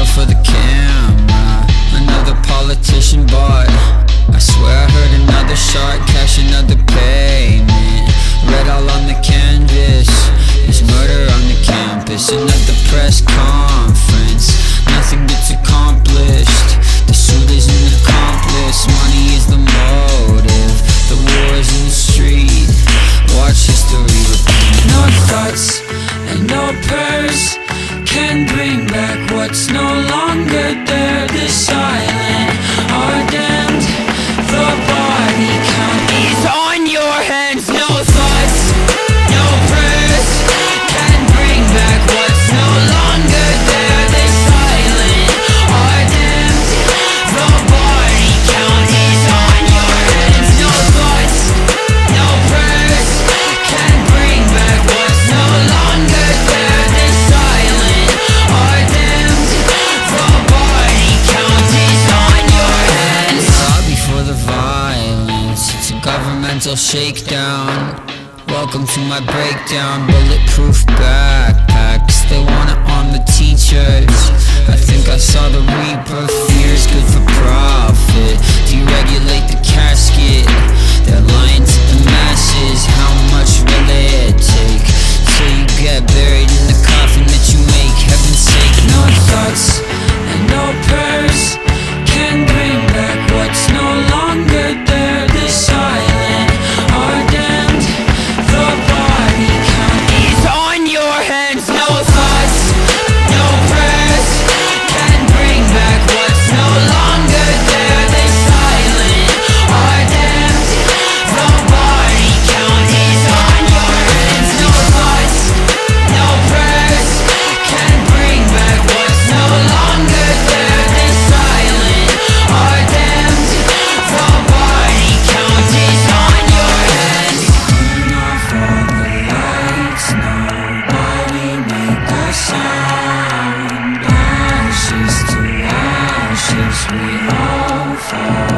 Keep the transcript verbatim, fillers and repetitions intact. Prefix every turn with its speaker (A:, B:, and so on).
A: for the camera. Another politician bought. I swear I heard another shot, cash another payment. Red all on the canvas, there's murder on the campus. Another press conference, nothing gets accomplished. The suit is an accomplice, money is the motive. The war is in the street, watch history repeat. No thoughts and no prayers can bring back what's no longer there. The silent are damned, the body count is on your hands. No thoughts, no prayers can bring back what's no longer there. The silent are damned, the body count is on your hands. No thoughts, no prayers can bring back what's no longer there. The silent are damned, the body count is on your hands. Sorry for the violence, it's a governmental shakedown. Welcome to my breakdown, bulletproof backpacks. They wanna arm the teachers. I think I saw the reaper, fear's good for profit. Deregulate the casket, they're lying to the masses. How much will it take till you get buried in the coffin that you make? Heaven's sake, no thoughts and no prayers can bring back what's no longer there. The silent are damned, the body count is on your hands. No thoughts, no prayers can bring back what's no longer there. The silent are damned, the body count is on your hands. No thoughts, no prayers can bring back what's no longer there. The silent are damned, the body count is on your hands. Turn off all the lights, nobody make a sound. Ashes to ashes we all fall.